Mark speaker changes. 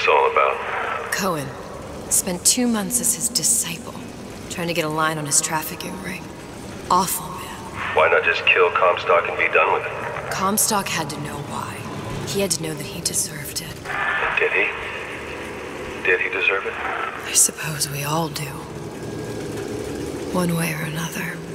Speaker 1: this all about?
Speaker 2: Cohen spent 2 months as his disciple, trying to get a line on his trafficking ring. Awful man.
Speaker 1: Why not just kill Comstock and be done with it?
Speaker 2: Comstock had to know why. He had to know that he deserved it.
Speaker 1: Did he? Did he deserve it?
Speaker 2: I suppose we all do. One way or another.